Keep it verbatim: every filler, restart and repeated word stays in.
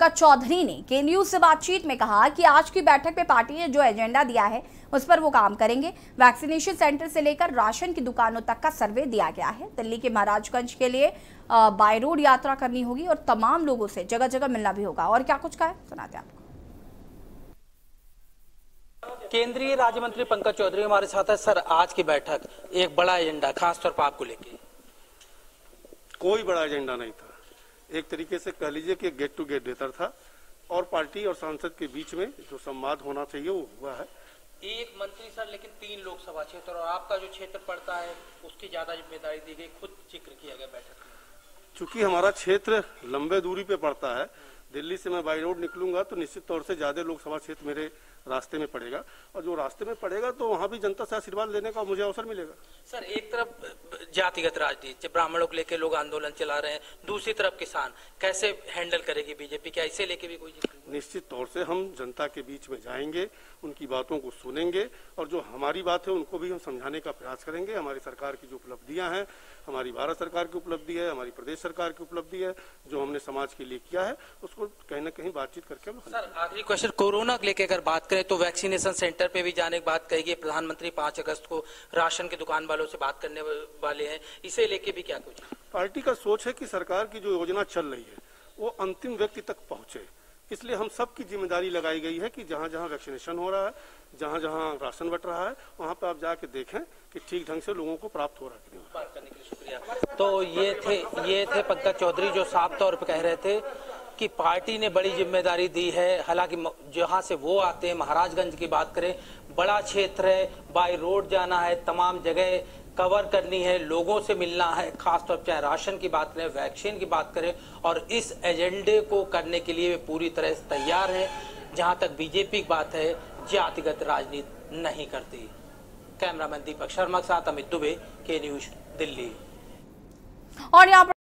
पंकज चौधरी ने के न्यूज से बातचीत में कहा कि आज की बैठक में पार्टी ने जो एजेंडा दिया है उस पर वो काम करेंगे। वैक्सीनेशन सेंटर से लेकर राशन की दुकानों तक का सर्वे दिया गया है। दिल्ली के महाराजगंज के लिए बाय रोड यात्रा करनी होगी और तमाम लोगों से जगह जगह मिलना भी होगा। और क्या कुछ कहा है सुनाते हैं आपको। केंद्रीय राज्य मंत्री पंकज चौधरी हमारे साथ है। सर, आज की बैठक एक बड़ा एजेंडा खासतौर पर आपको लेके। कोई बड़ा एजेंडा नहीं था, एक तरीके से कह लीजिए कि गेट टू गेट था और पार्टी और सांसद के बीच में जो संवाद होना चाहिए वो हुआ है। एक मंत्री सर, लेकिन तीन लोकसभा क्षेत्र और आपका जो क्षेत्र पड़ता है उसकी ज्यादा जिम्मेदारी दी गई, खुद जिक्र किया गया बैठक में। चूंकि हमारा क्षेत्र लंबे दूरी पे पड़ता है, दिल्ली से मैं बाई रोड निकलूंगा तो निश्चित तौर से ज्यादा लोकसभा क्षेत्र मेरे रास्ते में पड़ेगा और जो रास्ते में पड़ेगा तो वहां भी जनता से आशीर्वाद लेने का मुझे अवसर मिलेगा। सर, एक तरफ जातिगत राजनीति, ब्राह्मणों को लेकर लोग आंदोलन चला रहे हैं, दूसरी तरफ किसान, कैसे हैंडल करेगी बीजेपी? क्या इसे लेके भी कोई? निश्चित तौर से हम जनता के बीच में जाएंगे, उनकी बातों को सुनेंगे और जो हमारी बात है उनको भी हम समझाने का प्रयास करेंगे। हमारी सरकार की जो उपलब्धियां हैं, हमारी भारत सरकार की उपलब्धि है, हमारी प्रदेश सरकार की उपलब्धि है, जो हमने समाज के लिए किया है उसको कहीं ना कहीं बातचीत करके। सर, आखिरी क्वेश्चन, कोरोना को लेकर अगर बात करें तो वैक्सीनेशन सेंटर पे भी जाने की बात कही। प्रधानमंत्री पांच अगस्त को राशन की दुकान वालों से बात करने वाले हैं, इसे लेके भी क्या कुछ? पार्टी का सोच है कि सरकार की जो योजना चल रही है वो अंतिम व्यक्ति तक पहुंचे, इसलिए हम सब की जिम्मेदारी लगाई गई है कि जहां जहां वैक्सीनेशन हो रहा है, जहां जहां राशन बट रहा है, वहां पर आप जाके देखें कि ठीक ढंग से लोगों को प्राप्त हो रहा है कि नहीं। बात करने के लिए शुक्रिया। तो ये थे ये थे पंकज चौधरी जो साफ तौर पर कह रहे थे कि पार्टी ने बड़ी जिम्मेदारी दी है। हालांकि जहां से वो आते हैं, महाराजगंज की बात करें, बड़ा क्षेत्र है, बाय रोड जाना है, तमाम जगह कवर करनी है, लोगों से मिलना है, खासतौर पर चाहे राशन की बात करें, वैक्सीन की बात करें, और इस एजेंडे को करने के लिए वे पूरी तरह से तैयार हैं। जहां तक बीजेपी की बात है, जातिगत राजनीति नहीं करती। कैमरामैन दीपक शर्मा के साथ अमित दुबे, के न्यूज, दिल्ली। और यहाँ